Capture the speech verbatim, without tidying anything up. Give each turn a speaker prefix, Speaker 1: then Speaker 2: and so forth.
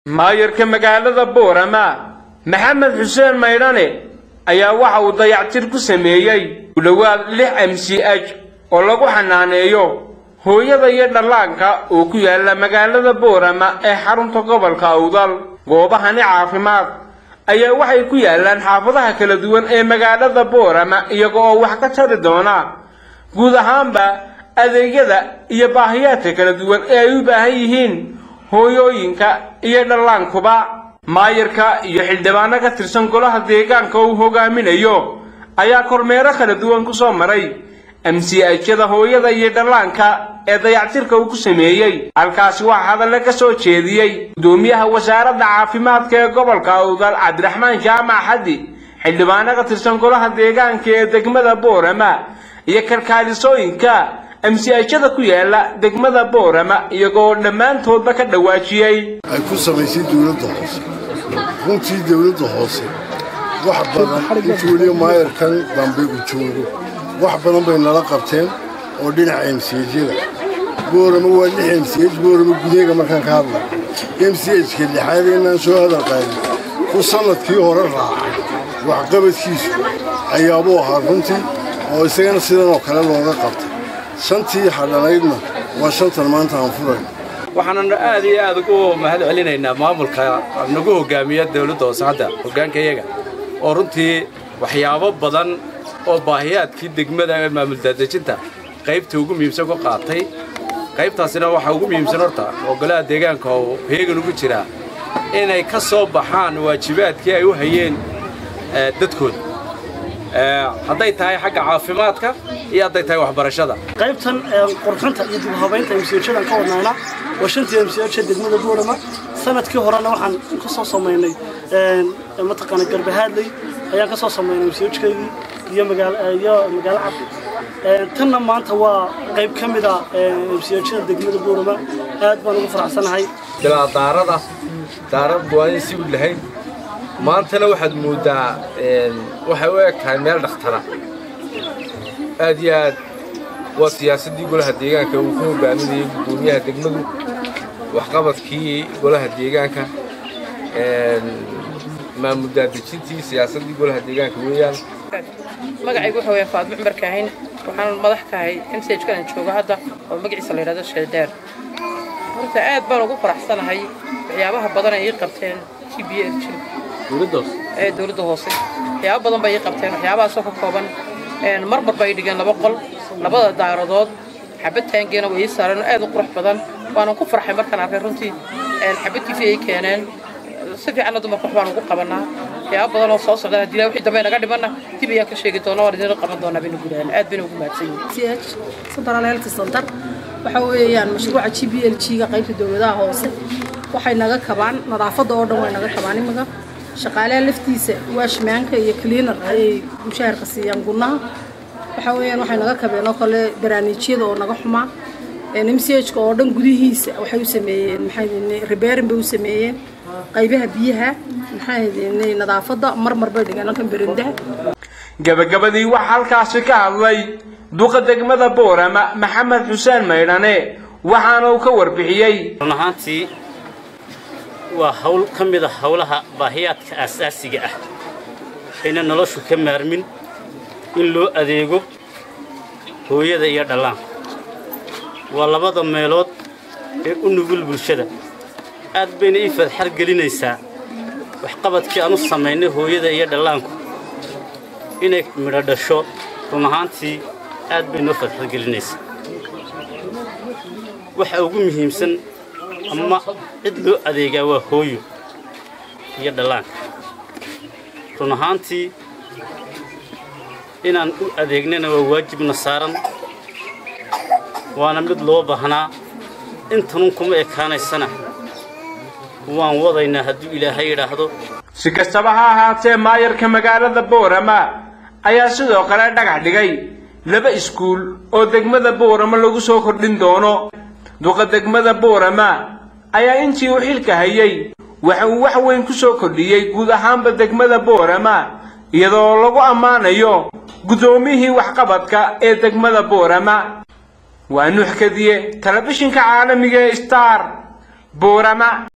Speaker 1: maayarka magaalada Boorama Maxamed Xuseen Maydane ayaa waxa uu dayactir ku sameeyay u dhawaad lix M C H oo lagu xanaaneeyo hooyada iyo dhallaanka oo ku yaala magaalada Boorama ee xarunta gobolka Awdal. Goobahani caafimaad ayaa waxay ku yaalaan xaafadaha kala duwan ee magaalada Boorama iyaga oo wax ka tari doona guud ahaanba adeegyada iyo baahiyaadka kala duwan ee ay u baahan yihiin hooyooyinka iyo dhallaankuba. maayarka iyo xildhibaano ka tirsan golaha deegaanka uu hogaaminayo ayaa kormeero kala duwan ku soo maray M C H-yada hooyada iyo dhallaanka ee dayactirka uu ku sameeyay. halkaasi waxa hadal ka soo jeediyay gudoomiyaha wasaaradda caafimaadka ee gobolka Awdal Cabdiraxmaan Jaamac Xaddi, xildhibaano ka tirsan golaha deegaanka ee degmada Boorama iyo kalkaalisooyinka M C H-yada ku yaala degmada Boorama iyagoo dhammaantoodba ka dhawaajiyay
Speaker 2: ay ku samaysay dawladda hoose. runtii dawladda hoose wax badan intuu weli maayarkan dambe u joogo wax badan bay nala qabteen oo dhinaca M C H-yada Boorama waa lix M C H. Boorama gudaheega markaan ka hadla M C H-ka lixaad inaan soo hadal qaadin ku sanadkii hore raacay waxqabadkiisu ayaabuu ahaa runtii oo isagana sidan oo kale looga qabtay. shantii hadhanaydna waa shantan maanta aan furay.
Speaker 3: waxaan aad iyo aad ugu mahad celinaynaa maamulka nagu hogaamiya dawladda hoose hadda hoggaanka iyaga oo runtii waxyaabo badan oo baahiyaadkii degmada ee maamul daadejinta qaybta ugu muhiimsan ku qaatay. qaybtaasina waxa ugu muhiimsan horta oo golaha deegaanka oo heegan ugu jira inay ka soo baxaan waajibaadkii ay u hayeen dadkooda hadday tahay xagga caafimaadka iyo hadday tahay waxbarashada.
Speaker 4: qaybtan qorxanta iyo dib u habeynta M C H-dan ka wadnaana waa shantii M C H degmada Boorama. sanadkii horena waxaan ka soo sameynay ee mataqaana Garbahaadley ayaan ka soo sameynay M C H-keedii iyo magaalo iyo magaalo cad. tanna maanta waa qayb ka mid ah M C H-da degmada Boorama. aad baan ugu faraxsanahay
Speaker 3: ilaa daarada daarad buuyin si u lahayn maantana waxaad moodaa waxay u egtahay meel dhakhtar aad iyo aad waa siyaasadii golaha deegaanka uu ku hogaaminayay gudoomiyaha degmadu waxqabadkii golaha deegaanka maamul daadejintii siyaasadii golaha deegaanka weeyaan.
Speaker 5: magacaygu waxa weeye Faadmo Cumar Kaahin waxaan madax ka ahay M C H-kan jooga hadda oo magaciisa la yiraahdo Sheeldeer. horta aad baan ugu faraxsanahay waxyaabaha badan ay qabteen G B L G dawladda ee dawladda hoose. waxyaabo badan bay qabteen waxyaabahaas oo ka kooban een marmar bay dhigeen laba qol labada daaradood xabadtaangeena way saareen aad u qurux badan. waan ku farxay markaan arkay runtii een xabadkii ay keeneen si fiican dumar ku xubaan ugu qabanaa. waxyaabo badan oo soo socda dilaa wixii dambe naga dhimana dib ayaa ka sheegi doona oo idin qaban doona binu gudahan. aad binu ugu mahadsan
Speaker 6: M C H Central Health Center waxa weeyaan mashruuca G B L G-ga qaybta dawladda hoose waxay naga kabaan nadaafadda oo dhan way naga kabaan. imaga shaqaalaha laftiisa waashmaanka iyo cleaner ay mushaharka siiyaan gunaha waxa weeyaan waxay naga kabeen oo kale barnaamijyada oo naga xumaa. M C H-ka oo dhan gudihiisa waxay u sameeyeen maxay repairing bay u sameeyeen qaybaha biyaha maxay ahaydeen nadaafadda marmar bay dhigeen halkan berindaha.
Speaker 1: gabagabadii waxa halkaasi ka hadlay duqa degmada Boorama Maxamed Xuseen Maydane waxaana uu ka warbixiyay
Speaker 7: runaantii waa hawl ka mid ah hawlaha baahiyaadka aasaasiga ah in noloshu ka maarmin in loo adeego hooyada iyo dhallaanka. waa labada meelood ee u nugul bulshada. aad bayna ii farxad gelinaysaa waxqabadkii aanu samaynay hooyada iyo dhallaanku inay midho dhasho. run ahaantii aad bay noo farxad gelinaysaa. waxa ugu muhiimsan ama cid loo adeegaa waa hooyo iyo dhallaanka. run ahaantii inaan u adeegnana waa waajibna saaran waana mid loo baahnaa. intanun kuma ekaanaysana waan wadaynaa hadduu ilaahay yidhaahdo.
Speaker 1: si kastaba ha ahaatee maayarka magaalada Boorama ayaa sidoo kale dhagax dhigay laba iskuul oo degmada Boorama lagu soo kordhin doono. duqa degmada Boorama ayaa intii uu xilka hayay waxa uu wax weyn ku soo kordhiyay guud ahaanba degmada Boorama iyadoo lagu ammaanayo gudoomiyihii waxqabadka ee degmada Boorama. waa nuux kadiye telefishinka caalamiga Star Boorama.